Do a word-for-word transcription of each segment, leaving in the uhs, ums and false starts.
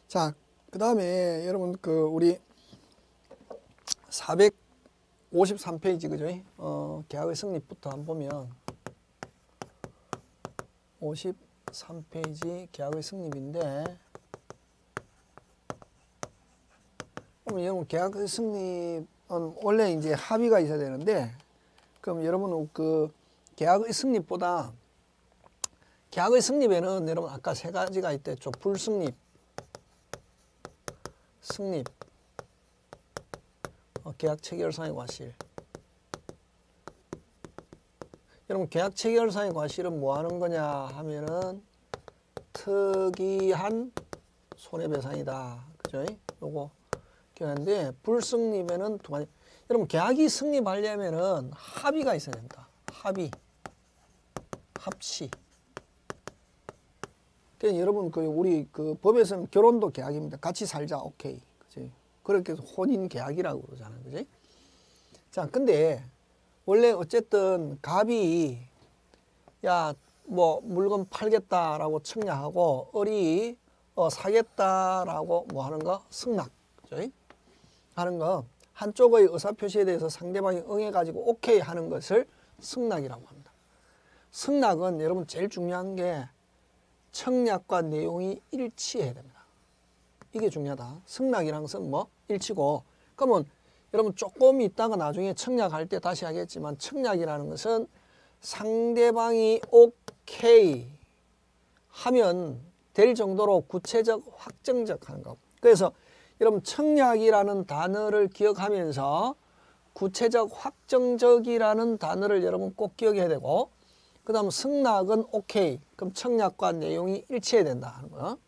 자, 그 다음에 여러분 그 우리 사백오십삼 페이지 그죠? 어, 계약의 성립부터 한번 보면 오십삼 페이지 계약의 성립인데, 그럼 여러분 계약의 성립은 원래 이제 합의가 있어야 되는데, 그럼 여러분 그 계약의 성립보다 계약의 성립에는 여러분 아까 세 가지가 있댔죠. 불성립, 성립, 어, 계약 체결상의 과실. 여러분 계약 체결상의 과실은 뭐 하는 거냐 하면은 특이한 손해배상이다. 그죠? 요거 기억하는데, 불성립에는 두 가지. 여러분 계약이 성립하려면은 합의가 있어야 된다. 합의, 합치. 그러니까 여러분 그 우리 그 법에서는 결혼도 계약입니다. 같이 살자, 오케이. 그지? 그렇게 해서 혼인 계약이라고 그러잖아요. 그지? 자, 근데 원래 어쨌든 갑이 야 뭐 물건 팔겠다라고 청약하고 을이 어, 사겠다라고 뭐 하는 거 승낙, 그죠? 하는 거, 한쪽의 의사표시에 대해서 상대방이 응해가지고 오케이 하는 것을 승낙이라고 합니다. 승낙은 여러분 제일 중요한 게 청약과 내용이 일치해야 됩니다. 이게 중요하다. 승낙이란 것은 뭐 일치고, 그러면 여러분 조금 있다가 나중에 청약할 때 다시 하겠지만, 청약이라는 것은 상대방이 오케이 하면 될 정도로 구체적, 확정적 하는 거. 그래서 여러분 청약이라는 단어를 기억하면서 구체적, 확정적이라는 단어를 여러분 꼭 기억해야 되고, 그 다음 승낙은 오케이. 그럼 청약과 내용이 일치해야 된다 하는 거.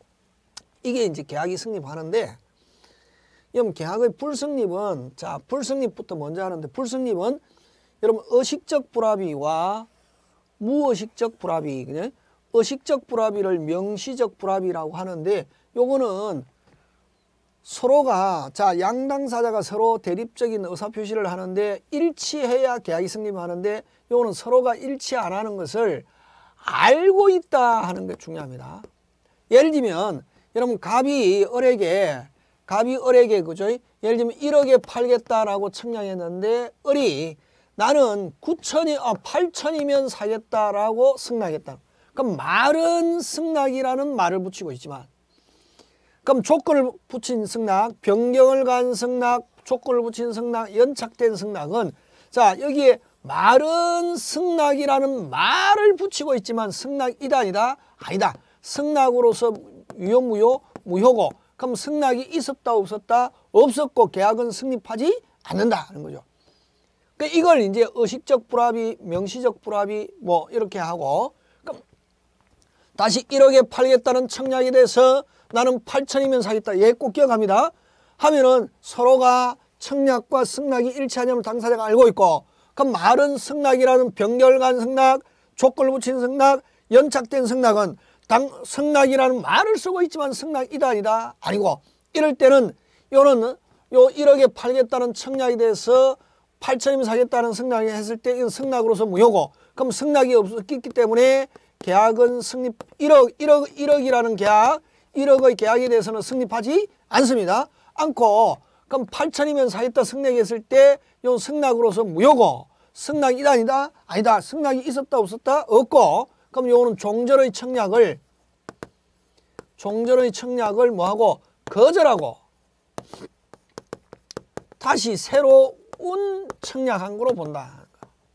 이게 이제 계약이 성립하는데, 여러분 계약의 불성립은, 자 불성립부터 먼저 하는데, 불성립은 여러분 의식적 불합의와 무의식적 불합의, 그냥 의식적 불합의를 명시적 불합의라고 하는데, 요거는 서로가, 자 양당사자가 서로 대립적인 의사표시를 하는데 일치해야 계약이 성립하는데, 요거는 서로가 일치 안 하는 것을 알고 있다 하는 게 중요합니다. 예를 들면 여러분 갑이 을에게 갑이 을에게 그죠? 예를 들면 일억에 팔겠다라고 청약했는데, 을이 나는 구천이 아 팔천이면 사겠다라고 승낙했다. 그럼 말은 승낙이라는 말을 붙이고 있지만, 그럼 조건을 붙인 승낙, 변경을 간 승낙, 조건을 붙인 승낙, 연착된 승낙은, 자 여기에 말은 승낙이라는 말을 붙이고 있지만 승낙이다 아니다? 아니다. 승낙으로서 유효 무효? 무효고, 그럼 승낙이 있었다 없었다? 없었고 계약은 성립하지 않는다 하는 거죠. 그러니까 이걸 이제 의식적 불합의, 명시적 불합의 뭐 이렇게 하고, 그럼 다시 일억에 팔겠다는 청약에 대해서 나는 팔천이면 사겠다. 얘 꼭 기억합니다. 하면은 서로가 청약과 승낙이 일치하냐면 당사자가 알고 있고, 그럼 말은 승낙이라는 변결간 승낙, 조건을 붙인 승낙, 연착된 승낙은 당 승낙이라는 말을 쓰고 있지만 승낙이다 아니다? 아니고, 이럴 때는 요는 요 일억에 팔겠다는 청약에 대해서 팔천이면 사겠다는 승낙이 했을 때 이건 승낙으로서 무효고, 그럼 승낙이 없었기 때문에 계약은 성립, 일억, 일억, 일억이라는 계약, 일억의 계약에 대해서는 성립하지 않습니다. 않고, 그럼 팔천이면 사겠다 승낙했을 때 이 승낙으로서 무효고, 승낙이다 아니다? 아니다. 승낙이 있었다 없었다? 없고, 그럼 요거는 종전의 청약을 종전의 청약을 뭐하고 거절하고 다시 새로운 청약한 거로 본다.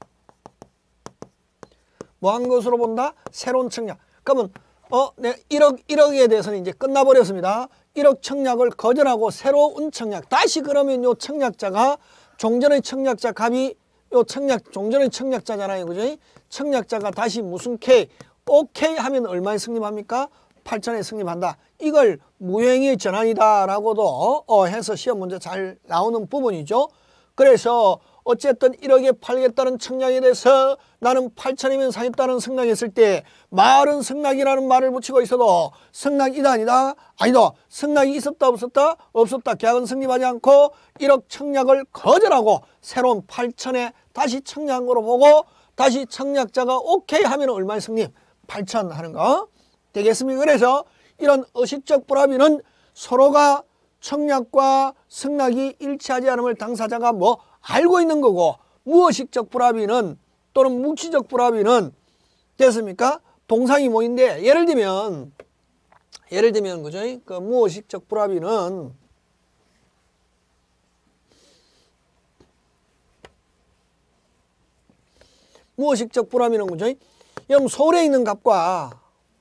뭐 한 것으로 본다? 새로운 청약. 그러면 어, 네, 일억, 일억에 대해서는 이제 끝나버렸습니다. 일억 청약을 거절하고 새로운 청약. 다시 그러면 요 청약자가 종전의 청약자 갑이 요 청약, 종전의 청약자잖아요. 그죠? 청약자가 다시 무슨 K, 오케이 하면 얼마에 성립합니까? 팔천에 성립한다. 이걸 무효행위의 전환이다 라고도 어, 해서 시험 문제 잘 나오는 부분이죠. 그래서 어쨌든 일억에 팔겠다는 청약에 대해서 나는 팔천이면 사겠다는 승낙했을 때 말은 승낙이라는 말을 붙이고 있어도 승낙이다 아니다? 아니다. 승낙이 있었다 없었다? 없었다. 계약은 성립하지 않고 일억 청약을 거절하고 새로운 팔천에 다시 청약한 거로 보고, 다시 청약자가 오케이 하면 얼마에 성립? 팔천 하는 거 되겠습니까? 그래서 이런 의식적 불합의는 서로가 청약과 승낙이 일치하지 않음을 당사자가 뭐 알고 있는 거고, 무의식적 불합의는 또는 묵시적 불합의는 됐습니까? 동상이모인데, 예를 들면 예를 들면 그죠? 그 무의식적 불합의는 무의식적 불합의는 그죠? 여러분 서울에 있는 값과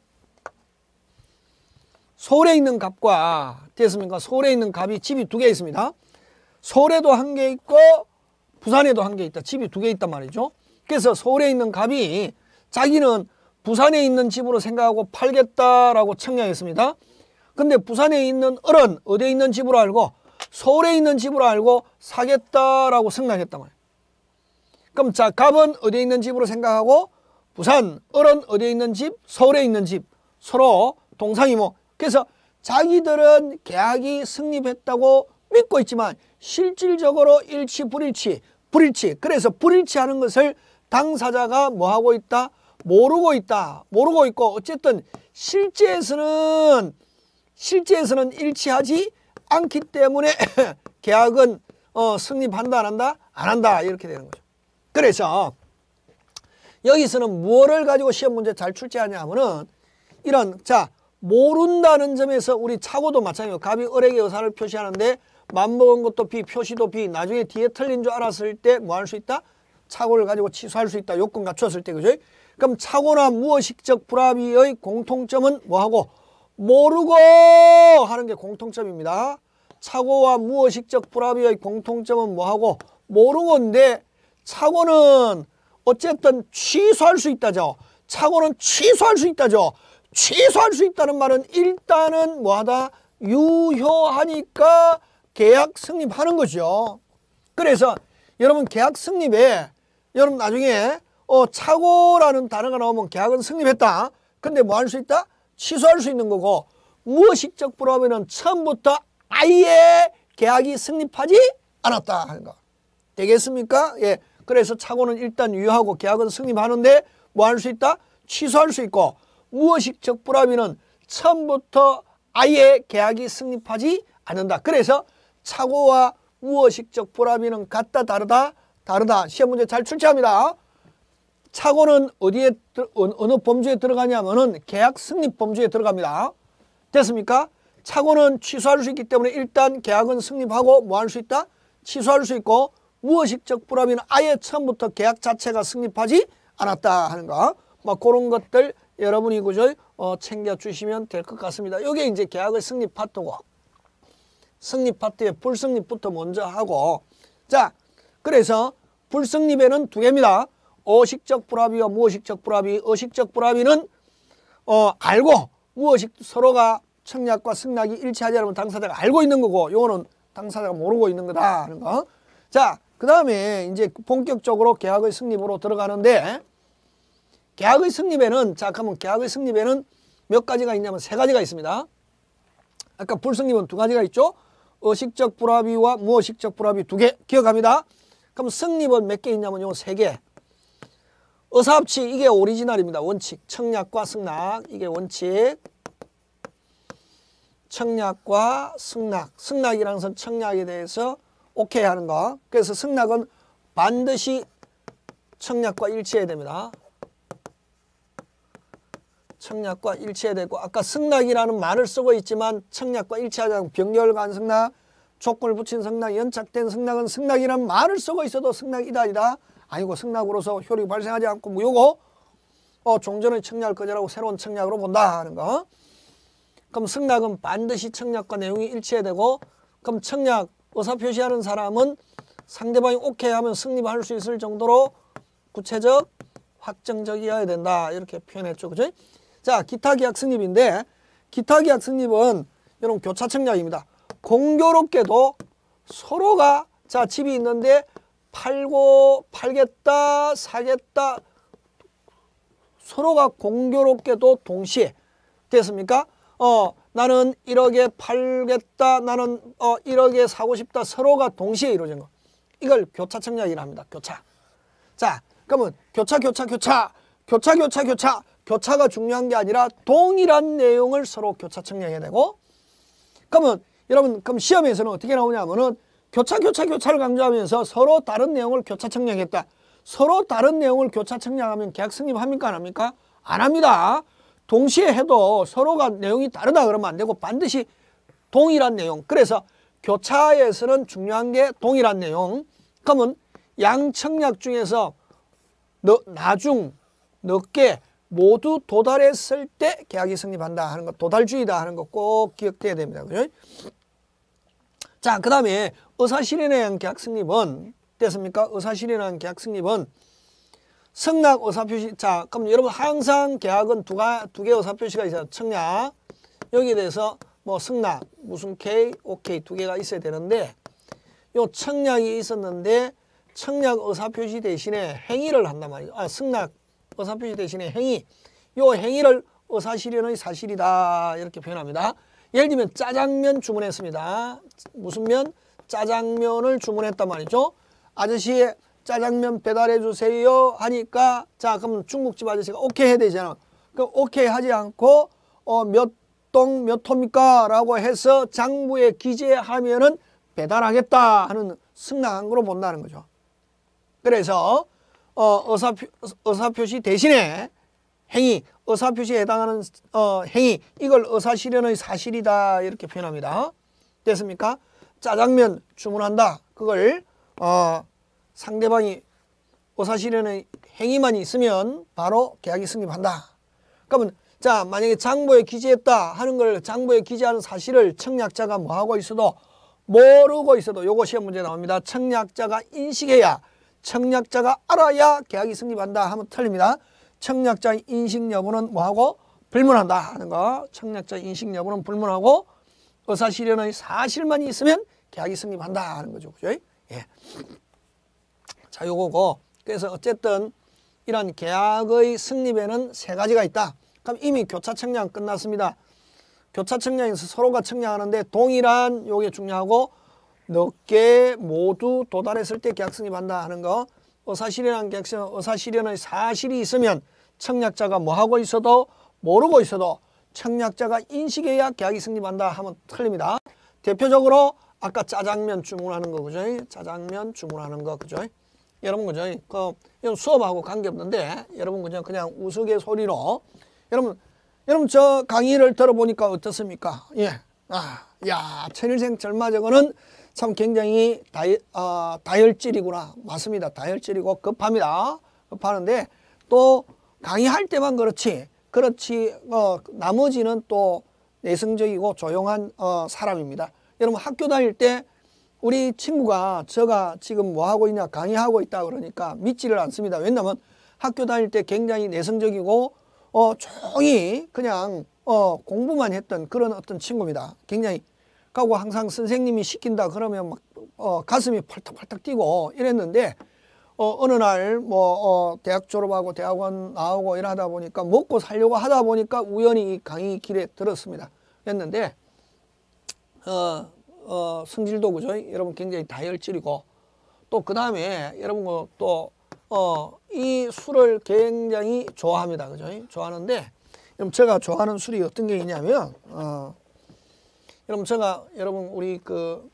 서울에 있는 값과 됐습니까? 서울에 있는 값이 집이 두 개 있습니다. 서울에도 한 개 있고 부산에도 한 개 있다. 집이 두 개 있단 말이죠. 그래서 서울에 있는 값이 자기는 부산에 있는 집으로 생각하고 팔겠다라고 청약했습니다. 근데 부산에 있는 을은 어디에 있는 집으로 알고 서울에 있는 집으로 알고 사겠다라고 생각했단 말이에요. 그럼 자, 값은 어디에 있는 집으로 생각하고 부산, 을은 어디에 있는 집, 서울에 있는 집, 서로 동상이모. 그래서 자기들은 계약이 승립했다고 믿고 있지만 실질적으로 일치, 불일치, 불일치. 그래서 불일치하는 것을 당사자가 뭐 하고 있다? 모르고 있다. 모르고 있고 어쨌든 실제에서는 실제에서는 일치하지 않기 때문에 계약은 어, 승립한다 안 한다? 안 한다. 이렇게 되는 거죠. 그래서 여기서는 무엇을 가지고 시험 문제 잘 출제하냐 하면은 이런 자 모른다는 점에서 우리 차고도 마찬가지예요. 갑이 을에게 의사를 표시하는데 맘먹은 것도 B, 표시도 B. 나중에 뒤에 틀린 줄 알았을 때 뭐 할 수 있다? 착오를 가지고 취소할 수 있다. 요건 갖추었을 때 그죠? 그럼 착오나 무의식적 불합의의 공통점은 뭐하고? 모르고 하는 게 공통점입니다. 착오와 무의식적 불합의의 공통점은 뭐하고? 모르고인데 착오는 어쨌든 취소할 수 있다죠. 착오는 취소할 수 있다죠. 취소할 수 있다는 말은 일단은 뭐하다? 유효하니까 계약 승립하는 거죠. 그래서 여러분 계약 승립에 여러분 나중에 어, 착오라는 단어가 나오면 계약은 승립했다. 근데 뭐 할 수 있다? 취소할 수 있는 거고, 무의식적 불합의는 처음부터 아예 계약이 승립하지 않았다 하는 거. 되겠습니까? 예. 그래서 착오는 일단 유효하고 계약은 승립하는데 뭐 할 수 있다? 취소할 수 있고, 무의식적 불합의는 처음부터 아예 계약이 승립하지 않는다. 그래서 착오와 무의식적 불합의는 같다 다르다? 다르다. 시험 문제 잘 출제합니다. 착오는 어디에 어느 범주에 들어가냐면은 계약 승립 범주에 들어갑니다. 됐습니까? 착오는 취소할 수 있기 때문에 일단 계약은 승립하고 뭐 할 수 있다? 취소할 수 있고, 무의식적 불합의는 아예 처음부터 계약 자체가 승립하지 않았다 하는 거. 뭐 그런 것들 여러분이 그저 어, 챙겨 주시면 될 것 같습니다. 이게 이제 계약의 승립 파트고, 승립 파트에 불승립부터 먼저 하고, 자 그래서 불승립에는 두 개입니다. 어식적 불합의와 무의식적 불합의. 어식적 불합의는 어, 알고 무의식 서로가 청약과 승낙이 일치하지 않으면 당사자가 알고 있는 거고, 요거는 당사자가 모르고 있는 거다 하는 거. 자, 그 다음에 이제 본격적으로 계약의 승립으로 들어가는데, 계약의 승립에는 자 그러면 계약의 승립에는 몇 가지가 있냐면 세 가지가 있습니다. 아까 불승립은 두 가지가 있죠. 어식적 불합의와 무의식적 불합의 두 개 기억합니다. 그럼 승립은 몇 개 있냐면 요 세 개. 의사합치 이게 오리지널입니다. 원칙. 청약과 승낙 이게 원칙. 청약과 승낙. 승낙이라는 것은 청약에 대해서 오케이 하는 거. 그래서 승낙은 반드시 청약과 일치해야 됩니다. 청약과 일치해야 되고, 아까 승낙이라는 말을 쓰고 있지만 청약과 일치하지 않고 병렬간 승낙, 조건을 붙인 승낙, 연착된 승낙은 승낙이라는 말을 쓰고 있어도 승낙이다 아니다. 아니고 승낙으로서 효력이 발생하지 않고 무효고 어, 종전의 청약을 거절하고 새로운 청약으로 본다 하는 거. 그럼 승낙은 반드시 청약과 내용이 일치해야 되고, 그럼 청약 의사표시하는 사람은 상대방이 오케이 하면 승립할 수 있을 정도로 구체적, 확정적이어야 된다. 이렇게 표현했죠. 그죠? 자, 기타 계약 승립인데, 기타 계약 승립은 여러분 교차 청약입니다. 공교롭게도 서로가 자 집이 있는데 팔고 팔겠다 사겠다 서로가 공교롭게도 동시에 됐습니까? 어 나는 일억에 팔겠다, 나는 어 일억에 사고 싶다, 서로가 동시에 이루어진 거, 이걸 교차 청약이라 합니다. 교차. 자 그러면 교차 교차 교차 교차 교차 교차 교차가 중요한 게 아니라 동일한 내용을 서로 교차 청약해야 되고, 그러면 여러분 그럼 시험에서는 어떻게 나오냐면은 교차 교차 교차를 강조하면서 서로 다른 내용을 교차 청량했다. 서로 다른 내용을 교차 청량하면 계약 성립합니까? 안 합니까? 안 합니다. 동시에 해도 서로가 내용이 다르다 그러면 안 되고 반드시 동일한 내용. 그래서 교차에서는 중요한 게 동일한 내용. 그러면 양청약 중에서 너, 나중, 늦게 모두 도달했을 때 계약이 성립한다 하는 거, 도달주의다 하는 거 꼭 기억돼야 됩니다. 그죠? 자, 그 다음에 의사실현에 의한 계약 성립은 됐습니까? 의사실현에 의한 계약 성립은 청약 의사표시. 자, 그럼 여러분 항상 계약은 두, 가, 두 개의 의사표시가 있어요. 청약. 여기에 대해서 뭐 승낙, 무슨 K, OK 두 개가 있어야 되는데 요 청약이 있었는데 청약 의사표시 대신에 행위를 한단 말이죠. 아, 승낙 의사표시 대신에 행위. 요 행위를 의사실현의 사실이다 이렇게 표현합니다. 예를 들면 짜장면 주문했습니다. 무슨 면? 짜장면을 주문했단 말이죠. 아저씨 짜장면 배달해 주세요 하니까 자 그럼 중국집 아저씨가 오케이 해야 되잖아. 그럼 오케이 하지 않고 어, 몇 동 몇 호입니까? 라고 해서 장부에 기재하면은 배달하겠다 하는 승낙한 거로 본다는 거죠. 그래서 어, 의사표, 의사표시 대신에 행위, 의사표시에 해당하는 어, 행위, 이걸 의사실현의 사실이다 이렇게 표현합니다. 됐습니까? 짜장면 주문한다. 그걸 어, 상대방이 의사실현의 행위만 있으면 바로 계약이 성립한다. 그러면 자 만약에 장부에 기재했다 하는 걸 장부에 기재하는 사실을 청약자가 뭐하고 있어도 모르고 있어도 요거 시험 문제 나옵니다. 청약자가 인식해야 청약자가 알아야 계약이 성립한다 하면 틀립니다. 청약자의 인식 여부는 뭐하고 불문한다 하는 거. 청약자의 인식 여부는 불문하고 의사실현의 사실만 있으면 계약이 성립한다 하는 거죠. 그죠? 예. 자 요거고 그래서 어쨌든 이런 계약의 성립에는 세 가지가 있다. 그럼 이미 교차 청약 끝났습니다. 교차 청약에서 서로가 청약하는데 동일한 요게 중요하고 늦게 모두 도달했을 때 계약 성립한다 하는 거. 의사실현한 계약서는 의사실현의 사실이 있으면 청약자가 뭐하고 있어도 모르고 있어도 청약자가 인식해야 계약이 성립한다 하면 틀립니다. 대표적으로 아까 짜장면 주문하는 거 그죠? 짜장면 주문하는 거 그죠? 여러분 그죠? 그 이건 수업하고 관계없는데 여러분 그냥 그냥 우스갯소리로 여러분 여러분 저 강의를 들어보니까 어떻습니까? 예. 아, 야, 천일생 절마저거는 참 굉장히 다이, 어, 다혈질이구나. 맞습니다. 다혈질이고 급합니다. 급하는데 또 강의할 때만 그렇지 그렇지 어, 나머지는 또 내성적이고 조용한 어, 사람입니다. 여러분 학교 다닐 때 우리 친구가 제가 지금 뭐 하고 있냐 강의하고 있다 그러니까 믿지를 않습니다. 왜냐하면 학교 다닐 때 굉장히 내성적이고 어, 조용히 그냥 어, 공부만 했던 그런 어떤 친구입니다. 굉장히 가고 항상 선생님이 시킨다 그러면 막 어, 가슴이 펄떡펄떡 뛰고 이랬는데 어, 어느 날 뭐 어, 대학 졸업하고 대학원 나오고 이러다 보니까 먹고 살려고 하다 보니까 우연히 이 강의 길에 들었습니다. 했는데 어, 어, 성질도 그죠? 여러분 굉장히 다혈질이고 또 그 다음에 여러분 또 어, 이 술을 굉장히 좋아합니다. 그죠? 좋아하는데 여러분 제가 좋아하는 술이 어떤 게 있냐면 어, 여러분 제가 여러분 우리 그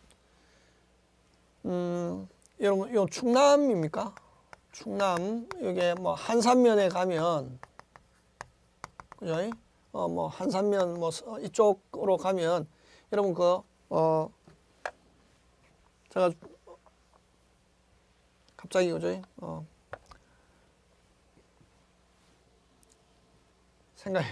음, 여러분 요 충남입니까? 충남 여기 뭐 한산면에 가면 그죠? 어, 뭐 한산면 뭐 이쪽으로 가면 여러분 그 어, 제가 갑자기 그죠? 어, 생각이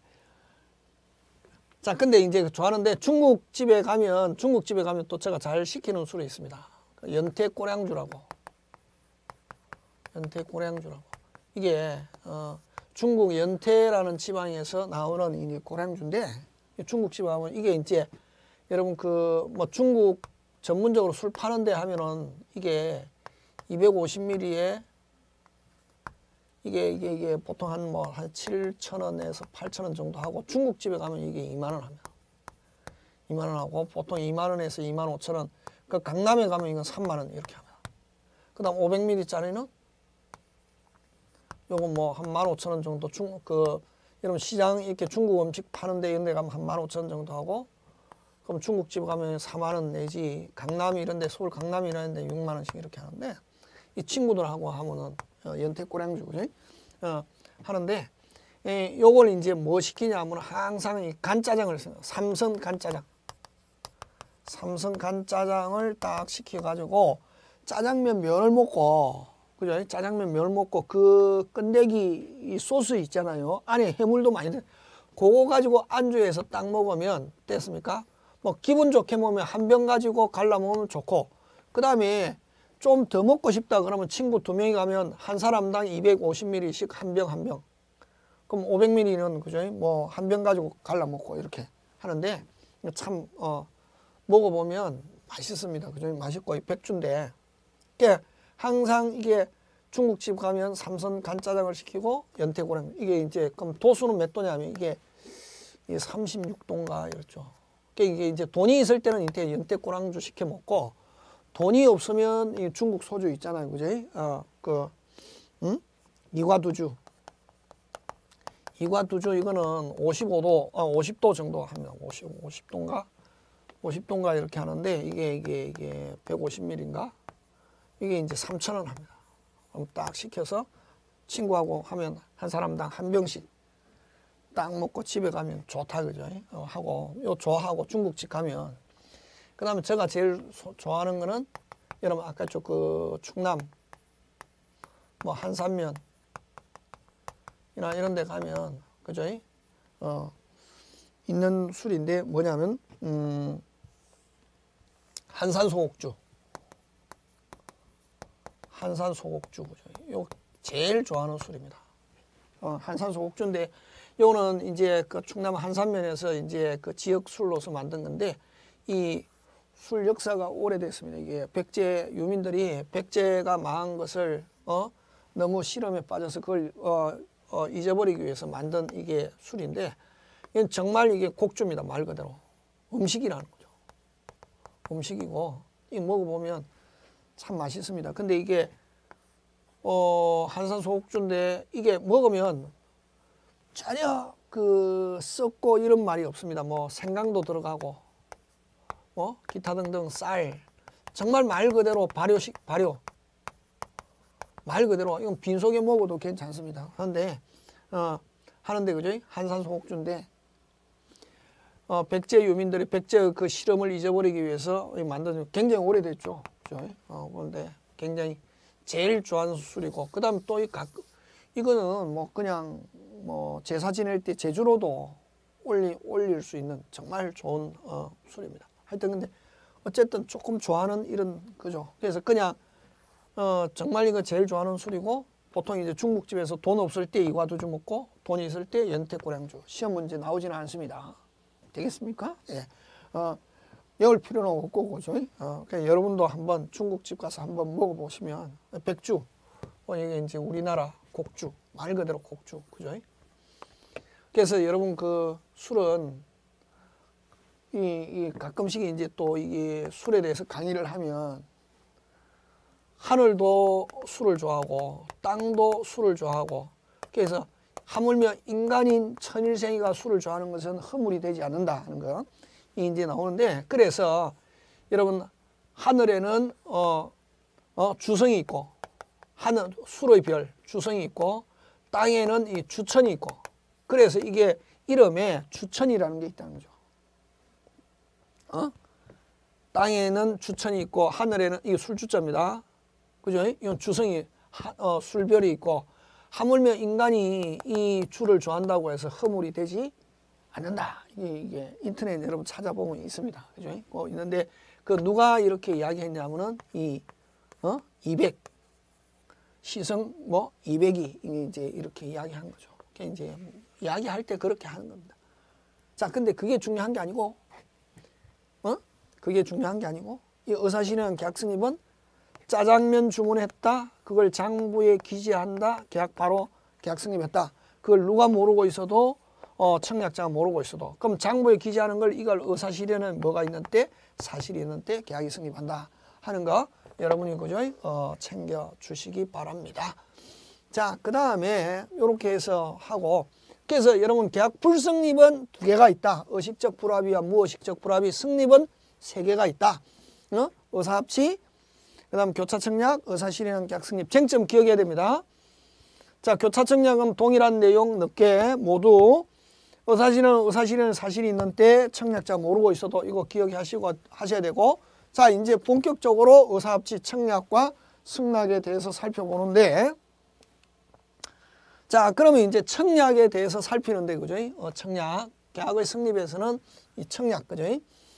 자 근데 이제 좋아하는데 중국집에 가면 중국집에 가면 또 제가 잘 시키는 술이 있습니다. 연태 꼬량주라고 연태 꼬량주라고 이게 어, 중국 연태라는 지방에서 나오는 이 꼬량주인데 중국집에 가면 이게 이제 여러분 그 뭐 중국 전문적으로 술 파는데 하면은 이게 이백오십 밀리리터에 이게 이게 이게 보통 한 뭐 한 칠천 원에서 팔천 원 정도 하고 중국집에 가면 이게 이만 원 합니다. 이만 원 하고 보통 이만 원에서 이만 오천 원. 그 강남에 가면 이건 삼만 원 이렇게 합니다. 그다음 오백 밀리리터짜리는 요거 뭐 한 만 오천 원 정도 중 그 여러분 시장 이렇게 중국 음식 파는데 이런 데 가면 한 만 오천 원 정도 하고 그럼 중국집 가면 사만 원 내지, 강남 이런 데, 서울 강남 이런 데 육만 원씩 이렇게 하는데, 이 친구들하고 하면은 어, 연태꼬량주, 그지? 어, 하는데, 에, 요걸 이제 뭐 시키냐 하면 항상 이 간짜장을 써요. 삼선 간짜장. 삼선 간짜장을 딱 시켜가지고, 짜장면 면을 먹고, 그죠? 짜장면 면을 먹고, 그 끝내기 이 소스 있잖아요. 안에 해물도 많이 들 그거 가지고 안주해서 딱 먹으면 됐습니까? 뭐 기분 좋게 먹으면 한 병 가지고 갈라 먹으면 좋고, 그 다음에 좀 더 먹고 싶다 그러면 친구 두 명이 가면 한 사람당 이백오십 밀리리터씩 한 병 한 병. 그럼 오백 밀리리터는 그죠? 뭐 한 병 가지고 갈라 먹고 이렇게 하는데 참 어, 먹어보면 맛있습니다. 그죠? 맛있고 이 백주인데, 이게 항상 이게 중국집 가면 삼선 간짜장을 시키고 연태고량, 이게 이제 그럼 도수는 몇 도냐면 이게 삼십육 도인가 이렇죠. 이게 이제 돈이 있을 때는 이때 연태고량주 시켜 먹고, 돈이 없으면 이 중국 소주 있잖아요, 그지? 어, 그, 음? 이과두주. 이과두주 이거는 오십오 도, 아, 오십 도 정도 합니다. 오십, 오십 도인가? 오십 도인가 이렇게 하는데, 이게, 이게, 이게 백오십 밀리리터인가? 이게 이제 삼천 원 합니다. 그럼 딱 시켜서 친구하고 하면 한 사람당 한 병씩 딱 먹고 집에 가면 좋다, 그죠? 어, 하고, 요 좋아하고 중국집 가면, 그 다음에 제가 제일 소, 좋아하는 거는, 여러분 아까 저 그 충남, 뭐 한산면, 이나 이런 데 가면, 그죠? 어, 있는 술인데 뭐냐면, 음, 한산소곡주. 한산소곡주, 그죠? 요 제일 좋아하는 술입니다. 어, 한산소곡주인데, 요거는 이제 그 충남 한산면에서 이제 그 지역 술로서 만든 건데, 이 술 역사가 오래됐습니다. 이게 백제 유민들이 백제가 망한 것을 어 너무 실험에 빠져서 그걸 어, 어 잊어버리기 위해서 만든 이게 술인데, 이건 정말 이게 곡주입니다. 말 그대로 음식이라는 거죠. 음식이고, 이 먹어보면 참 맛있습니다. 근데 이게 어 한산소곡주인데 이게 먹으면 전혀 그 썩고 이런 말이 없습니다. 뭐 생강도 들어가고 뭐 기타 등등 쌀, 정말 말 그대로 발효식 발효, 말 그대로 이건 빈속에 먹어도 괜찮습니다. 그런데 어 하는데 그죠? 한산소곡주인데 어 백제 유민들이 백제 그 실험을 잊어버리기 위해서 만든, 굉장히 오래됐죠. 그죠? 어 그런데 굉장히 제일 좋아하는 술이고, 그다음 또 이 각 이거는 뭐 그냥 뭐 제사 지낼 때 제주로도 올리 올릴 수 있는 정말 좋은 어 술입니다. 하여튼 근데 어쨌든 조금 좋아하는 이런 그죠. 그래서 그냥 어 정말 이거 제일 좋아하는 술이고, 보통 이제 중국집에서 돈 없을 때 이과두주 먹고 돈이 있을 때 연태고량주. 시험 문제 나오지는 않습니다. 되겠습니까? 예. 어 외울 필요는 없고, 그죠? 어 그냥 여러분도 한번 중국집 가서 한번 먹어보시면 백주, 어, 이게 이제 우리나라 곡주, 말 그대로 곡주, 그죠? 그래서 여러분 그 술은 이, 이 가끔씩 이제 또 이게 술에 대해서 강의를 하면, 하늘도 술을 좋아하고 땅도 술을 좋아하고, 그래서 하물며 인간인 천일생이가 술을 좋아하는 것은 허물이 되지 않는다 하는 거 이 이제 나오는데, 그래서 여러분 하늘에는 어, 어 주성이 있고, 하늘 수로의 별 주성이 있고, 땅에는 이 주천이 있고, 그래서 이게 이름에 주천이라는 게 있다는 거죠. 어? 땅에는 주천이 있고 하늘에는 이게 술주자입니다. 그죠? 이건 주성이 하, 어, 술별이 있고, 하물며 인간이 이 주를 좋아한다고 해서 허물이 되지 않는다. 이게, 이게 인터넷 여러분 찾아보면 있습니다. 그죠? 어, 있는데 그 누가 이렇게 이야기했냐면은 이 어? 이백 시성 뭐 이백이 이제 이렇게 이야기한 거죠. 그게 이제 이야기할 때 그렇게 하는 겁니다. 자, 근데 그게 중요한 게 아니고, 어? 그게 중요한 게 아니고, 이 의사신앙 계약승입은 짜장면 주문했다, 그걸 장부에 기재한다, 계약 바로 계약승입했다. 그걸 누가 모르고 있어도 어, 청약자가 모르고 있어도, 그럼 장부에 기재하는 걸 이걸 의사실에는 뭐가 있는 때, 사실이 있는 때 계약이 성립한다 하는 거 여러분이 그죠? 어, 챙겨 주시기 바랍니다. 자, 그 다음에 이렇게 해서 하고, 그래서 여러분 계약 불성립은 두 개가 있다. 의식적 불합의와 무의식적 불합의. 성립은 세 개가 있다. 어? 의사합치, 그 다음 교차청약, 의사실현 계약 성립. 쟁점 기억해야 됩니다. 자, 교차청약은 동일한 내용 늦게 모두 의사실현, 의사실현 사실이 있는 때 청약자 모르고 있어도 이거 기억하시고 하셔야 되고, 자, 이제 본격적으로 의사합치 청약과 승낙에 대해서 살펴보는데, 자, 그러면 이제 청약에 대해서 살피는데, 그죠? 어, 청약. 계약의 성립에서는 이 청약, 그죠?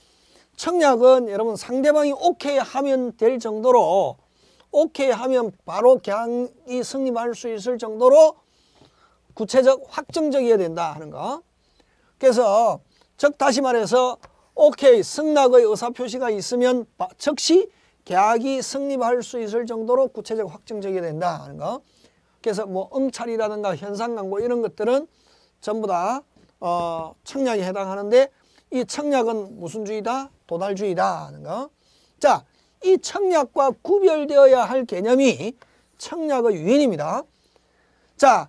청약은 여러분 상대방이 오케이 하면 될 정도로, 오케이 하면 바로 계약이 성립할 수 있을 정도로 구체적, 확정적이어야 된다 하는 거. 그래서 즉 다시 말해서 오케이, 승낙의 의사표시가 있으면 즉시 계약이 성립할 수 있을 정도로 구체적, 확정적이어야 된다 하는 거. 그래서 뭐 응찰이라든가 현상광고 이런 것들은 전부 다 어, 청약에 해당하는데, 이 청약은 무슨 주의다? 도달주의다 하는 거. 자, 이 청약과 구별되어야 할 개념이 청약의 유인입니다. 자,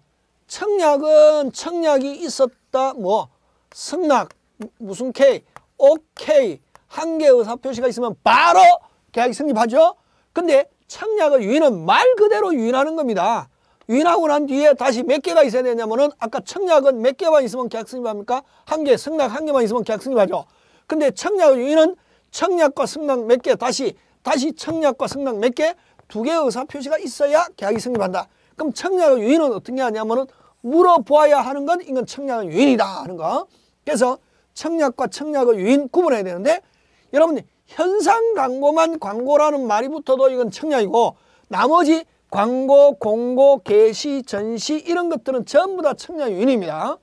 청약은 청약이 있었다, 뭐 승낙, 무슨 K, 오케이, 한 개 의사표시가 있으면 바로 계약이 성립하죠. 근데 청약의 유인은 말 그대로 유인하는 겁니다. 유인하고 난 뒤에 다시 몇 개가 있어야 되냐면은, 아까 청약은 몇 개만 있으면 계약 성립합니까? 한 개, 승낙 한 개만 있으면 계약 성립하죠. 근데 청약의 유인은 청약과 승낙 몇 개, 다시 다시 청약과 승낙 몇 개, 두 개의 의사표시가 있어야 계약이 성립한다. 그럼 청약의 유인은 어떻게 하냐면은 물어보아야 하는 건 이건 청약의 유인이다 하는 거. 그래서 청약과 청약의 유인 구분해야 되는데, 여러분 현상 광고만 광고라는 말이 붙어도 이건 청약이고, 나머지 광고, 공고, 게시, 전시 이런 것들은 전부 다 청약 유인입니다.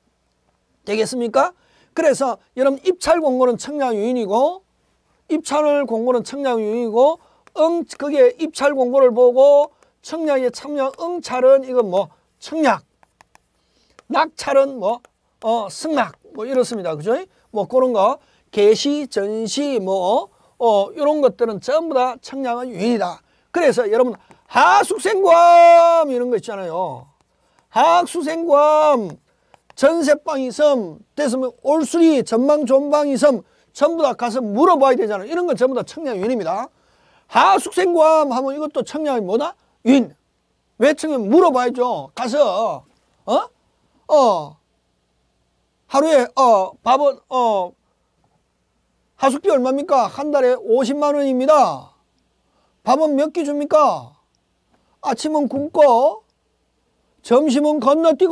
되겠습니까? 그래서 여러분 입찰 공고는 청약 유인이고, 입찰 공고는 청약 유인이고, 응, 그게 입찰 공고를 보고 청약에 참여한 응찰은 이건 뭐 청약, 낙찰은 뭐 어, 승낙, 뭐 이렇습니다. 그죠? 뭐 그런 거, 게시, 전시, 뭐 어, 이런 것들은 전부 다 청약은 유인이다. 그래서 여러분 하숙생구함 이런 거 있잖아요. 하숙생구함, 전세방 있음, 됐으면 올수리, 전망 존방 있음, 전부 다 가서 물어봐야 되잖아요. 이런 건 전부 다 청약 유인입니다. 하숙생구함 하면 이것도 청약이 뭐다? 유인. 왜 청약? 물어봐야죠. 가서 어? 어 하루에 어 밥은 어 하숙비 얼마입니까? 한 달에 오십만 원입니다. 밥은 몇 끼 줍니까? 아침은 굶고, 점심은 건너뛰고,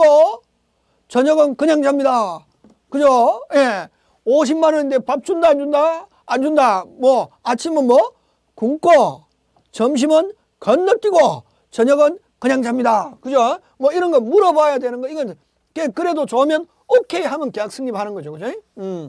저녁은 그냥 잡니다. 그죠? 예. 오십만 원인데 밥 준다, 안 준다? 안 준다. 뭐, 아침은 뭐? 굶고, 점심은 건너뛰고, 저녁은 그냥 잡니다. 그죠? 뭐 이런 거 물어봐야 되는 거. 이건 그래도 좋으면 오케이 하면 계약 성립하는 거죠. 그죠? 음.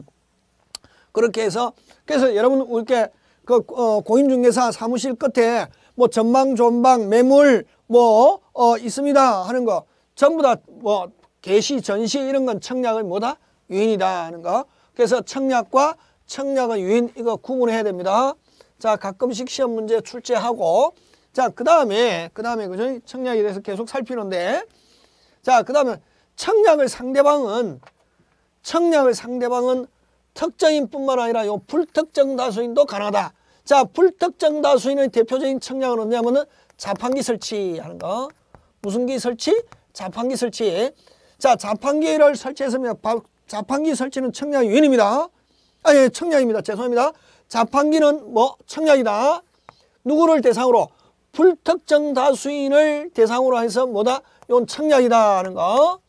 그렇게 해서, 그래서 여러분, 이렇게 그, 어, 공인중개사 사무실 끝에 뭐 전망, 존방, 매물 뭐, 어, 있습니다 하는 거 전부 다 뭐 게시, 전시 이런 건 청약의 뭐다? 유인이다 하는 거. 그래서 청약과 청약의 유인 이거 구분해야 됩니다. 자, 가끔씩 시험 문제 출제하고, 자, 그 다음에, 그 다음에, 그죠? 청약에 대해서 계속 살피는데, 자, 그 다음에 청약의 상대방은, 청약의 상대방은 특정인 뿐만 아니라 요 불특정 다수인도 가능하다. 자, 불특정 다수인의 대표적인 청약은 뭐냐면은 자판기 설치하는 거. 무슨 기 설치? 자판기 설치. 자, 자판기를 설치했으면 자판기 설치는 청약 유인입니다. 아, 예, 청약입니다. 죄송합니다. 자판기는 뭐 청약이다. 누구를 대상으로? 불특정 다수인을 대상으로 해서 뭐다? 이건 청약이다 하는 거.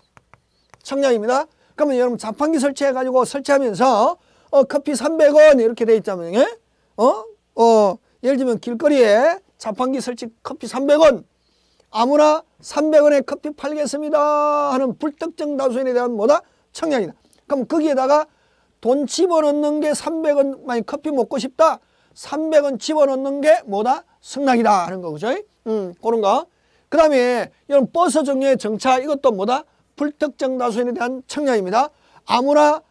청약입니다. 그러면 여러분 자판기 설치해가지고 설치하면서 어, 커피 삼백 원 이렇게 돼 있자면, 예? 어? 어, 예를 들면 길거리에 자판기 설치 커피 삼백 원, 아무나 삼백 원에 커피 팔겠습니다 하는 불특정 다수인에 대한 뭐다? 청약이다. 그럼 거기에다가 돈 집어넣는 게 삼백 원, 만약 커피 먹고 싶다. 삼백 원 집어넣는 게 뭐다? 승낙이다 하는 거, 그죠? 음, 그런 거. 그 다음에 이런 버스 종류의 정차 이것도 뭐다? 불특정 다수인에 대한 청약입니다. 아무나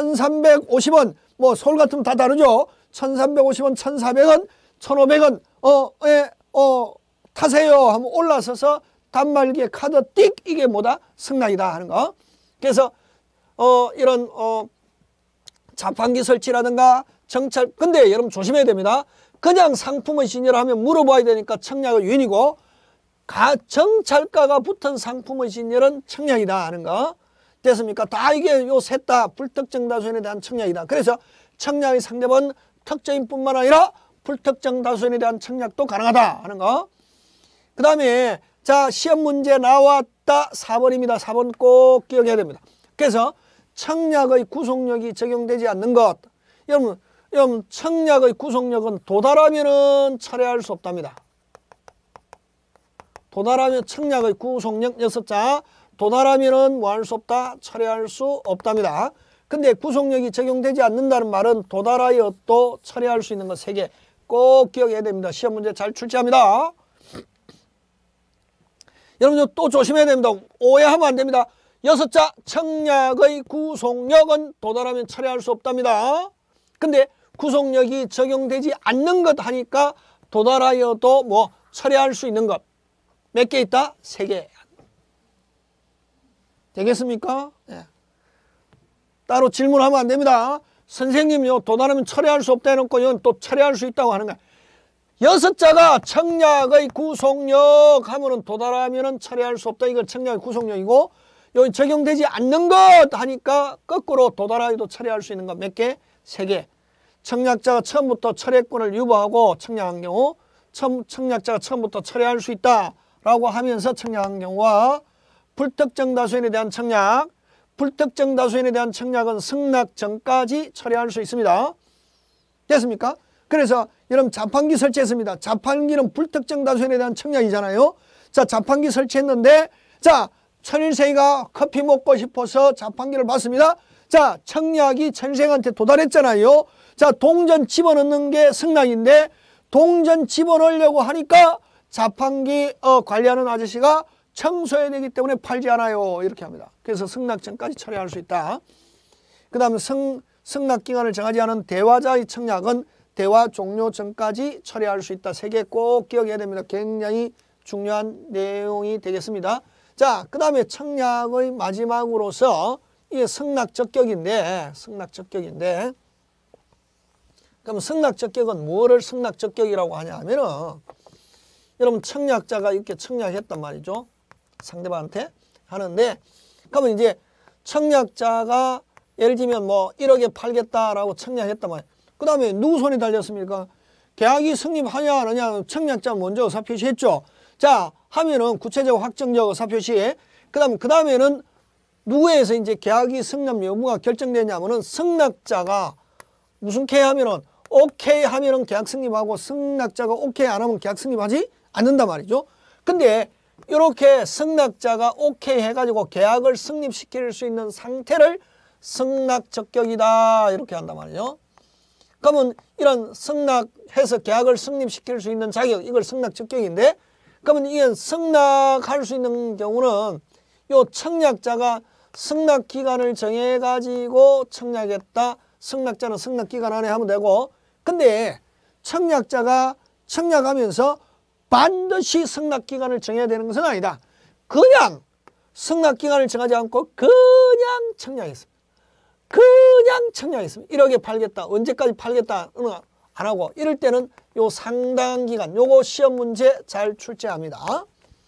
천삼백오십 원, 뭐 서울 같으면 다 다르죠. 천삼백오십 원, 천사백 원, 천오백 원, 어, 예, 어, 타세요 하면 올라서서 단말기에 카드 띡 이게 뭐다? 승낙이다 하는 거. 그래서 어 이런 어 자판기 설치라든가 정찰, 근데 여러분 조심해야 됩니다. 그냥 상품의 진열하면 물어봐야 되니까 청약의 유인이고, 가 정찰가가 붙은 상품의 진열은 청약이다 하는 거 됐습니까? 다 이게 요 셋 다 불특정 다수인에 대한 청약이다. 그래서 청약의 상대는 특정인뿐만 아니라 불특정 다수인에 대한 청약도 가능하다 하는 거. 그 다음에 자, 시험 문제 나왔다. 사 번입니다. 사 번 꼭 기억해야 됩니다. 그래서 청약의 구속력이 적용되지 않는 것. 여러분, 여러분 청약의 구속력은 도달하면은 철회할 수 없답니다. 도달하면 청약의 구속력 여섯 자, 도달하면은 뭐 할 수 없다? 철회할 수 없답니다. 근데 구속력이 적용되지 않는다는 말은 도달하여 또 철회할 수 있는 것 세 개 꼭 기억해야 됩니다. 시험 문제 잘 출제합니다. 여러분 또 조심해야 됩니다. 오해하면 안 됩니다. 여섯 자 청약의 구속력은 도달하면 철회할 수 없답니다. 근데 구속력이 적용되지 않는 것 하니까 도달하여도 뭐 철회할 수 있는 것 몇 개 있다? 세 개. 되겠습니까? 네. 따로 질문하면 안 됩니다. 선생님요, 도달하면 철회할 수 없다 해놓고 이건 또 철회할 수 있다고 하는 거야. 여섯 자가 청약의 구속력 하면은 도달하면은 철회할 수 없다. 이걸 청약의 구속력이고, 여기 적용되지 않는 것 하니까 거꾸로 도달하여도 철회할 수 있는 것 몇 개? 세 개. 청약자가 처음부터 철회권을 유보하고 청약한 경우, 청약자가 처음부터 철회할 수 있다라고 하면서 청약한 경우와 불특정 다수인에 대한 청약, 불특정 다수인에 대한 청약은 승낙 전까지 철회할 수 있습니다. 됐습니까? 그래서 여러분 자판기 설치했습니다. 자판기는 불특정 다수인에 대한 청약이잖아요. 자, 자판기 설치했는데 자, 천일생이가 커피 먹고 싶어서 자판기를 봤습니다. 자, 청약이 천일생한테 도달했잖아요. 자, 동전 집어넣는 게 승낙인데 동전 집어넣으려고 하니까 자판기 어, 관리하는 아저씨가 청소해야 되기 때문에 팔지 않아요. 이렇게 합니다. 그래서 승낙 전까지 철회할 수 있다. 그 다음에 승, 승낙기간을 정하지 않은 대화자의 청약은 대화 종료 전까지 철회할 수 있다. 세 개 꼭 기억해야 됩니다. 굉장히 중요한 내용이 되겠습니다. 자, 그 다음에 청약의 마지막으로서 이게 승낙 적격인데, 승낙 적격인데, 그럼 승낙 적격은 뭐를 승낙 적격이라고 하냐 하면은, 여러분 청약자가 이렇게 청약했단 말이죠. 상대방한테 하는데, 그러면 이제 청약자가 예를 들면 뭐 일억에 팔겠다라고 청약했단 말이에요. 그 다음에 누구 손이 달렸습니까? 계약이 성립하냐 안 하냐 청약자 먼저 의사 표시했죠. 자, 하면은 구체적 확정적 의사 표시. 그 다음, 그 다음에는 누구에서 이제 계약이 성립 여부가 결정되냐면은 승낙자가 무슨 K 하면은 오케이 하면은 계약 성립하고 승낙자가 오케이 안 하면 계약 성립하지 않는단 말이죠. 근데 이렇게 승낙자가 오케이 해가지고 계약을 성립시킬 수 있는 상태를 승낙 적격이다 이렇게 한단 말이죠. 그러면 이런 승낙해서 계약을 성립시킬 수 있는 자격, 이걸 승낙 적격인데, 그러면 이게 승낙할 수 있는 경우는 요 청약자가 승낙 기간을 정해가지고 청약했다. 승낙자는 승낙 기간 안에 하면 되고, 근데 청약자가 청약하면서 반드시 승낙 기간을 정해야 되는 것은 아니다. 그냥 승낙 기간을 정하지 않고 그냥 청약했습니다. 그냥 청약했습니다. 일억에 팔겠다. 언제까지 팔겠다. 안 하고 이럴 때는 요 상당 기간 요거 시험 문제 잘 출제합니다.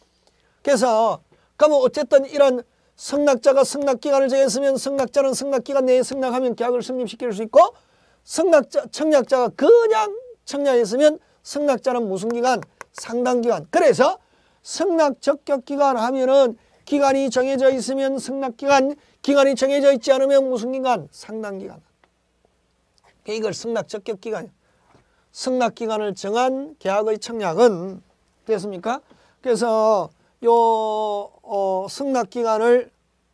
그래서 그러면 어쨌든 이런 승낙자가 승낙 기간을 정했으면 승낙자는 승낙 기간 내에 승낙하면 계약을 성립시킬 수 있고, 승낙자 청약자가 그냥 청약했으면 승낙자는 무슨 기간? 상당 기간. 그래서 승낙 적격 기간 하면은 기간이 정해져 있으면 승낙 기간, 기간이 정해져 있지 않으면 무슨 기간? 상당 기간. 이걸 승낙 적격 기간. 승낙 기간을 정한 계약의 청약은 됐습니까? 그래서 요 어, 승낙 기간을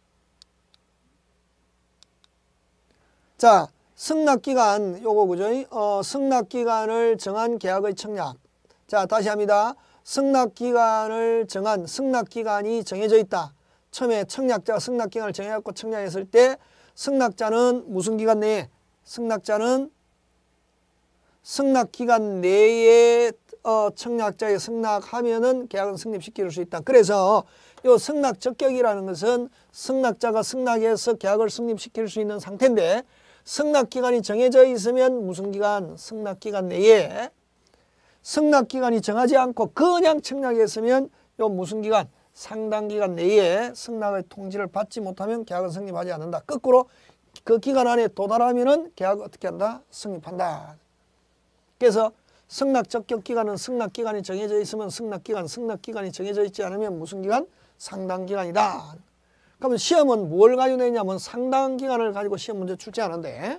자 승낙 기간 요거 그죠? 어, 승낙 기간을 정한 계약의 청약. 자 다시 합니다. 승낙 기간을 정한 승낙 기간이 정해져 있다. 처음에 청약자가 승낙 기간을 정해갖고 청약했을 때 승낙자는 무슨 기간 내에? 승낙자는 승낙 기간 내에 어, 청약자에 승낙하면은 계약은 성립시킬 수 있다. 그래서 요 승낙 적격이라는 것은 승낙자가 승낙해서 계약을 성립시킬 수 있는 상태인데, 승낙 기간이 정해져 있으면 무슨 기간? 승낙 기간 내에. 승낙 기간이 정하지 않고 그냥 청약했으면 요 무슨 기간? 상당 기간 내에 승낙의 통지를 받지 못하면 계약은 성립하지 않는다. 거꾸로 그 기간 안에 도달하면은 계약을 어떻게 한다? 성립한다. 그래서 승낙 적격 기간은 승낙 기간이 정해져 있으면 승낙 기간, 승낙 기간이 정해져 있지 않으면 무슨 기간? 상당 기간이다. 그러면 시험은 뭘 가지고 내냐면 상당 기간을 가지고 시험 문제 출제하는데,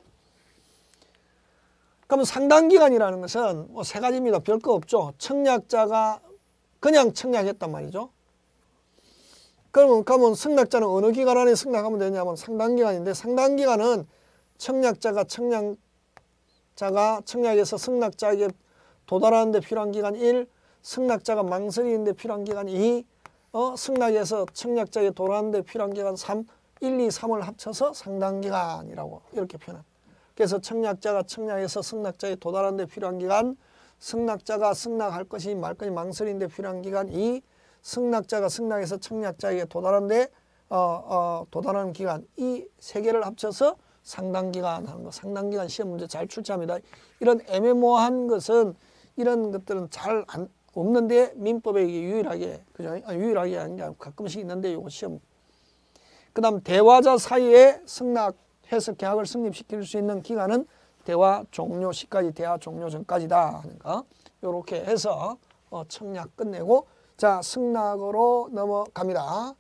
그러면 상당 기간이라는 것은 뭐 세 가지입니다. 별 거 없죠. 청약자가 그냥 청약했단 말이죠. 그러면, 그러면 승낙자는 어느 기간 안에 승낙하면 되냐면 상당 기간인데, 상당 기간은 청약자가 청약자가 청약에서 승낙자에게 도달하는 데 필요한 기간 일, 승낙자가 망설이는 데 필요한 기간 이, 어, 승낙에서 청약자에게 도달하는 데 필요한 기간 삼, 일, 이, 삼을 합쳐서 상당 기간이라고 이렇게 표현합니다. 그래서 청약자가 청약에서 승낙자에 도달하는 데 필요한 기간, 승낙자가 승낙할 것이 말 것이 망설이는 데 필요한 기간 이, 승낙자가 승낙해서 청약자에게 도달하는 데 어, 어, 도달하는 기간, 이 세 개를 합쳐서 상당기간 하는 거. 상당기간 시험 문제 잘 출제합니다. 이런 애매모호한 것은, 이런 것들은 잘 안, 없는데 민법에 유일하게, 그죠? 아, 유일하게 아니라 가끔씩 있는데 요거 시험. 그 다음 대화자 사이에 승낙해서 계약을 성립시킬 수 있는 기간은 대화 종료 시까지, 대화 종료 전까지다 하는 거. 요렇게 해서 어, 청약 끝내고, 자, 승낙으로 넘어갑니다.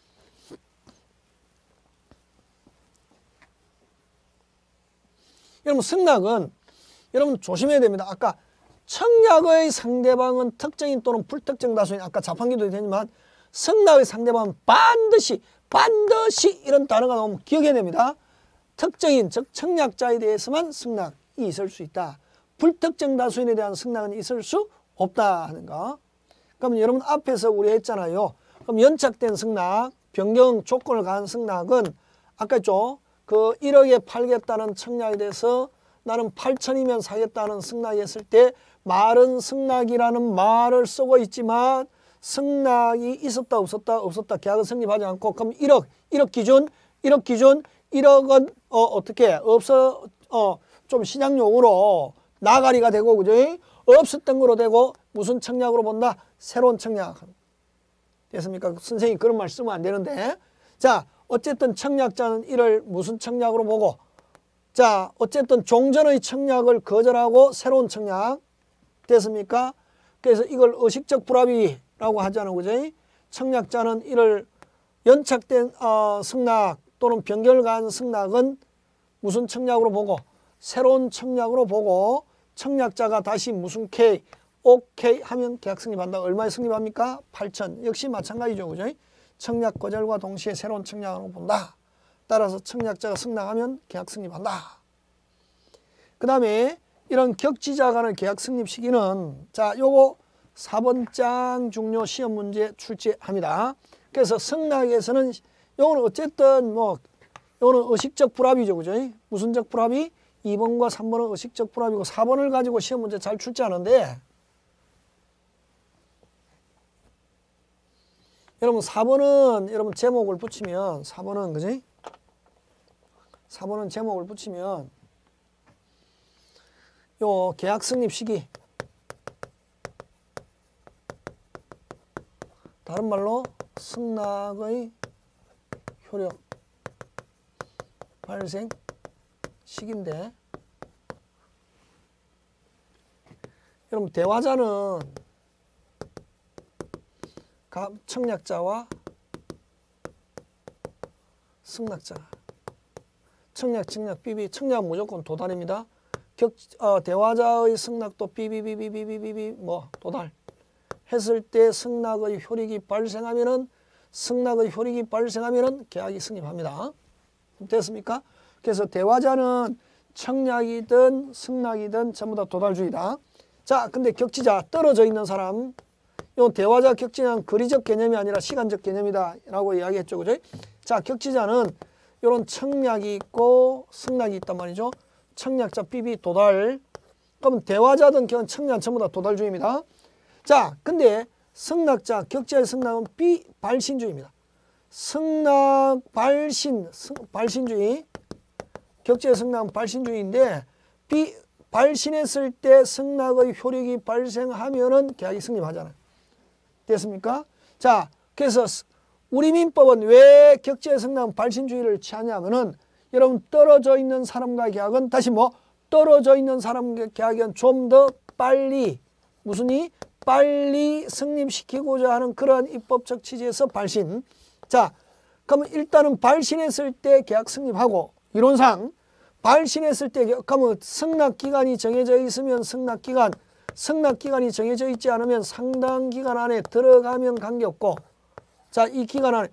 여러분, 승낙은 여러분 조심해야 됩니다. 아까 청약의 상대방은 특정인 또는 불특정 다수인, 아까 자판기도 되지만 승낙의 상대방은 반드시 반드시 이런 단어가 나오면 기억해야 됩니다. 특정인, 즉 청약자에 대해서만 승낙이 있을 수 있다. 불특정 다수인에 대한 승낙은 있을 수 없다 하는 거. 그러면 여러분 앞에서 우리 했잖아요. 그럼 연착된 승낙, 변경 조건을 가한 승낙은 아까 했죠. 그 일억에 팔겠다는 청약에 대해서 나는 팔천이면 사겠다는 승낙이 했을 때 말은 승낙이라는 말을 쓰고 있지만 승낙이 있었다 없었다 없었다 계약은 성립하지 않고, 그럼 일억, 일억 기준, 일억 기준, 일억은 어, 어떻게 없어, 어, 좀 시장용으로 나가리가 되고, 그죠? 없었던 거로 되고, 무슨 청약으로 본다? 새로운 청약. 됐습니까? 선생님이 그런 말 쓰면 안 되는데. 자, 어쨌든 청약자는 이를 무슨 청약으로 보고, 자, 어쨌든 종전의 청약을 거절하고 새로운 청약. 됐습니까? 그래서 이걸 의식적 불합의라고 하잖아요. 그죠? 청약자는 이를 연착된 어, 승낙 또는 변경을 가한 승낙은 무슨 청약으로 보고, 새로운 청약으로 보고, 청약자가 다시 무슨 K, 오케이 하면 계약 성립한다. 얼마에 성립합니까? 팔천. 역시 마찬가지죠. 그죠? 청약 거절과 동시에 새로운 청약으로 본다. 따라서 청약자가 승낙하면 계약 성립한다. 그 다음에 이런 격지자 간의 계약 성립 시기는, 자, 요거 사 번 장 중요 시험 문제 출제합니다. 그래서 승낙에서는 요거는 어쨌든 뭐 요거는 의식적 불합의죠. 그죠? 무슨적 불합의? 이 번과 삼 번은 의식적 불합의고 사 번을 가지고 시험 문제 잘 출제하는데, 여러분 사 번은 여러분 제목을 붙이면, 사 번은 그지? 사 번은 제목을 붙이면 요 계약 성립 시기, 다른 말로 승낙의 효력 발생 시기인데, 여러분 대화자는 청약자와 승낙자, 청약, 청약, 삐비, 청약 무조건 도달입니다. 격, 어, 대화자의 승낙도 삐비비비비비비 뭐 도달 했을 때 승낙의 효력이 발생하면은, 승낙의 효력이 발생하면은 계약이 성립합니다. 됐습니까? 그래서 대화자는 청약이든 승낙이든 전부 다 도달주의다. 자, 근데 격지자, 떨어져 있는 사람, 요 대화자 격지자는 거리적 개념이 아니라 시간적 개념이다 라고 이야기했죠. 그죠? 자, 격지자는 요런 청약이 있고 승낙이 있단 말이죠. 청약자 삐비 도달, 그러면 대화자든 기관 청약 전부 다 도달주의입니다. 자, 근데 승낙자, 격자의 승낙은 비발신주의입니다. 승낙, 발신, 승, 발신주의. 격자의 승낙은 발신주의인데 비, 발신했을 때 승낙의 효력이 발생하면은 계약이 성립하잖아요. 됐습니까? 자, 그래서 우리 민법은 왜 격자의 승낙은 발신주의를 취하냐면은 여러분 떨어져 있는 사람과의 계약은 다시 뭐 떨어져 있는 사람과의 계약은 좀 더 빨리 무슨 이 빨리 성립시키고자 하는 그러한 입법적 취지에서 발신. 자, 그러면 일단은 발신했을 때 계약 성립하고 이론상 발신했을 때 그러면 승낙기간이 정해져 있으면 승낙기간, 승낙기간이 정해져 있지 않으면 상당 기간 안에 들어가면 관계없고 자, 이 기간 안에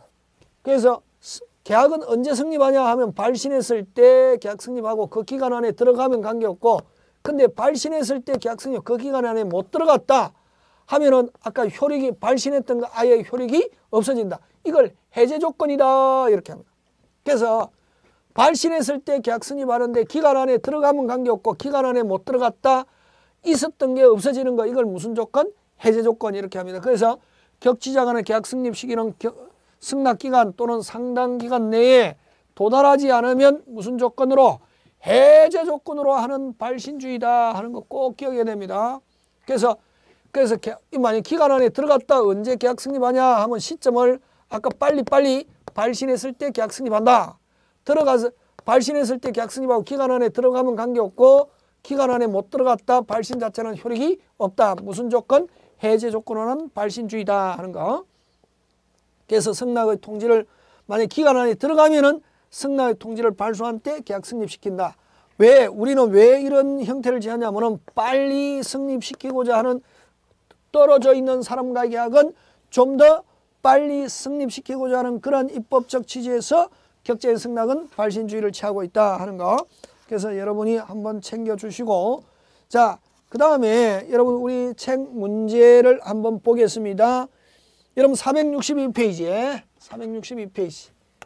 그래서 계약은 언제 성립하냐 하면 발신했을 때 계약 성립하고 그 기간 안에 들어가면 관계없고 근데 발신했을 때 계약 성립 그 기간 안에 못 들어갔다 하면은 아까 효력이 발신했던 거 아예 효력이 없어진다. 이걸 해제 조건이다 이렇게 합니다. 그래서 발신했을 때 계약 성립하는데 기간 안에 들어가면 관계없고 기간 안에 못 들어갔다 있었던 게 없어지는 거 이걸 무슨 조건? 해제 조건 이렇게 합니다. 그래서 격지자 간의 계약 성립 시기는 승낙기간 또는 상당 기간 내에 도달하지 않으면 무슨 조건으로? 해제 조건으로 하는 발신주의다 하는 거 꼭 기억해야 됩니다. 그래서 그래서 만약 기간 안에 들어갔다 언제 계약 성립하냐 하면 시점을 아까 빨리빨리 발신했을 때 계약 성립한다. 들어가서 발신했을 때 계약 성립하고 기간 안에 들어가면 관계없고 기간 안에 못 들어갔다 발신 자체는 효력이 없다. 무슨 조건? 해제 조건으로는 발신주의다 하는 거. 그래서 승낙의 통지를 만약 기간 안에 들어가면은 승낙의 통지를 발수한 때 계약 성립시킨다. 왜? 우리는 왜 이런 형태를 취하냐면은 빨리 성립시키고자 하는 떨어져 있는 사람과의 계약은 좀 더 빨리 성립시키고자 하는 그런 입법적 취지에서 격자의 승낙은 발신주의를 취하고 있다 하는 거. 그래서 여러분이 한번 챙겨주시고 자, 그 다음에 여러분 우리 책 문제를 한번 보겠습니다. 여러분 사백육십이 페이지에 사백육십이 페이지.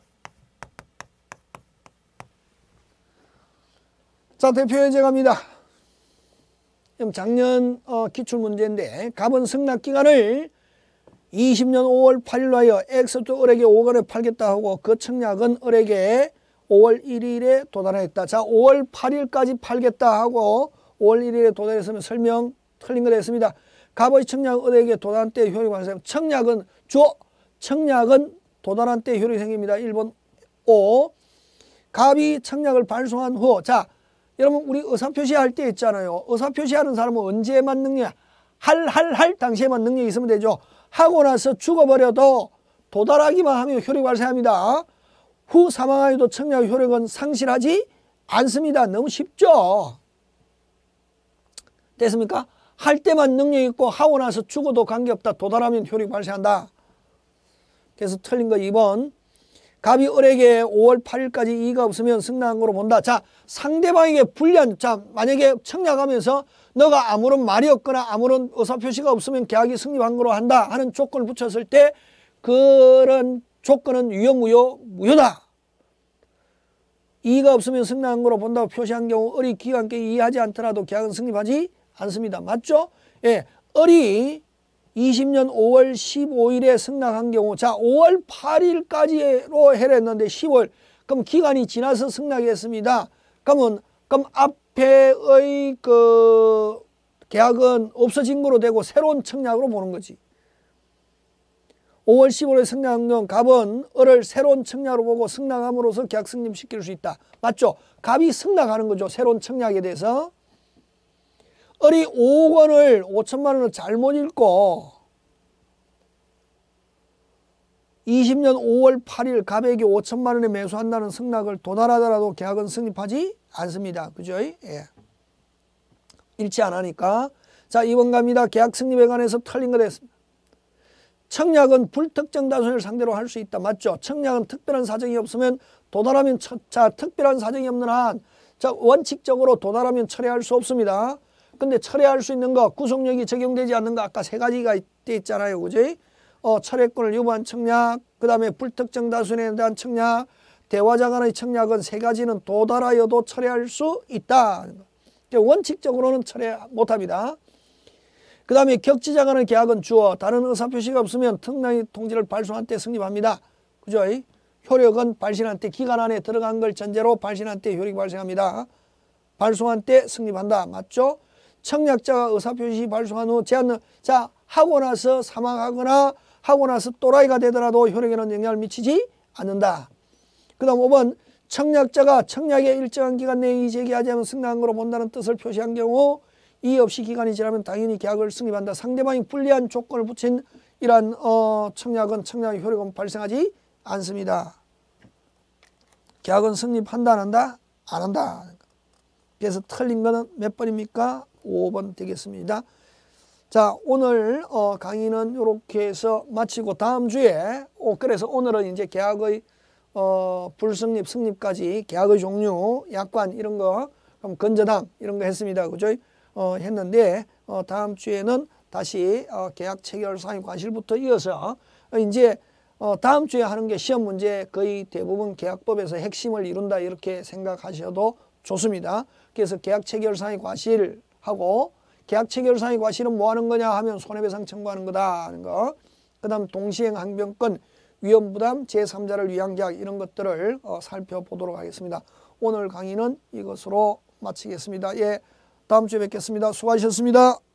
자, 대표 예제 갑니다. 작년 어, 기출문제인데 갑은 승낙기간을 이십 년 오월 팔일로 하여 X도 을에게 오억 원에 팔겠다 하고 그 청약은 을에게 오월 일일에 도달했다. 자, 오월 팔일까지 팔겠다 하고 오월 일일에 도달했으면 설명 틀린 거 됐습니다. 갑의 청약 을에게 도달한 때 효력이 발생. 청약은 주어 청약은 도달한 때 효력이 생깁니다. 일 번 오. 갑이 청약을 발송한 후 자, 여러분 우리 의사표시할 때 있잖아요. 의사표시하는 사람은 언제만 능력 할 할 할 당시에만 능력이 있으면 되죠. 하고 나서 죽어버려도 도달하기만 하면 효력이 발생합니다. 후 사망하여도 청약 효력은 상실하지 않습니다. 너무 쉽죠. 됐습니까? 할 때만 능력이 있고 하고 나서 죽어도 관계없다. 도달하면 효력이 발생한다. 그래서 틀린 거 이 번. 갑이 을에게 오월 팔일까지 이의가 없으면 승낙한 거로 본다. 자, 상대방에게 불리한, 자, 만약에 청약하면서 너가 아무런 말이 없거나 아무런 의사표시가 없으면 계약이 성립한 거로 한다 하는 조건을 붙였을 때 그런 조건은 유효, 무효, 무효다. 이의가 없으면 승낙한 거로 본다고 표시한 경우 을이 기와 함께 이의하지 않더라도 계약은 성립하지 않습니다. 맞죠? 예, 을이 이십 년 오월 십오일에 승낙한 경우 자, 오월 팔일까지로 해랬는데 십오일 그럼 기간이 지나서 승낙했습니다. 그러면 그럼 앞에의 그 계약은 없어진 거로 되고 새로운 청약으로 보는 거지. 오월 십오일에 승낙한 경우 갑은 을을 새로운 청약으로 보고 승낙함으로써 계약 성립시킬 수 있다. 맞죠? 갑이 승낙하는 거죠. 새로운 청약에 대해서. 을이 오억 원을 오천만 원을 잘못 읽고 이십 년 오월 팔일 갑에게 오천만 원에 매수한다는 승낙을 도달하더라도 계약은 성립하지 않습니다. 그죠? 예. 일치 안 하니까. 자, 이 번 갑니다. 계약 성립에 관해서 틀린 거 됐습니다. 청약은 불특정 다수를 상대로 할 수 있다. 맞죠? 청약은 특별한 사정이 없으면 도달하면 처, 자, 특별한 사정이 없는 한 자, 원칙적으로 도달하면 철회할 수 없습니다. 근데 철회할 수 있는 거, 구속력이 적용되지 않는 거 아까 세 가지가 돼 있잖아요. 그지? 어, 철회권을 유보한 청약, 그 다음에 불특정 다수에 대한 청약, 대화자 간의 청약은 세 가지는 도달하여도 철회할 수 있다. 원칙적으로는 철회 못합니다. 그 다음에 격지자 간의 계약은 주어 다른 의사표시가 없으면 특례 통지를 발송한 때 성립합니다. 그죠? 효력은 발신한 때 기간 안에 들어간 걸 전제로 발신한 때 효력이 발생합니다. 발송한 때 성립한다. 맞죠? 청약자가 의사표시 발송한 후 제한, 자, 하고 나서 사망하거나 하고 나서 또라이가 되더라도 효력에는 영향을 미치지 않는다. 그 다음 오 번 청약자가 청약의 일정한 기간 내에 이의 제기하지 않으면 승낙한 거로 본다는 뜻을 표시한 경우 이의 없이 기간이 지나면 당연히 계약을 성립한다. 상대방이 불리한 조건을 붙인 이러한 어, 청약은 청약의 효력은 발생하지 않습니다. 계약은 성립한다 안 한다? 안 한다. 그래서 틀린 거는 몇 번입니까? 오 번 되겠습니다. 자, 오늘 어, 강의는 이렇게 해서 마치고 다음 주에 어, 그래서 오늘은 이제 계약의 어, 불성립, 성립까지 계약의 종류, 약관 이런 거, 그럼 건저당 이런 거 했습니다. 그죠? 어, 했는데 어, 다음 주에는 다시 어, 계약 체결 사유 과실부터 이어서 어, 이제 어, 다음 주에 하는 게 시험 문제 거의 대부분 계약법에서 핵심을 이룬다 이렇게 생각하셔도 좋습니다. 그래서 계약 체결 사유 과실하고 계약 체결 사유 과실은 뭐 하는 거냐 하면 손해배상 청구하는 거다 하는 거. 그 다음 동시행 항변권, 위험부담, 제삼자를 위한 계약 이런 것들을 어, 살펴보도록 하겠습니다. 오늘 강의는 이것으로 마치겠습니다. 예, 다음 주에 뵙겠습니다. 수고하셨습니다.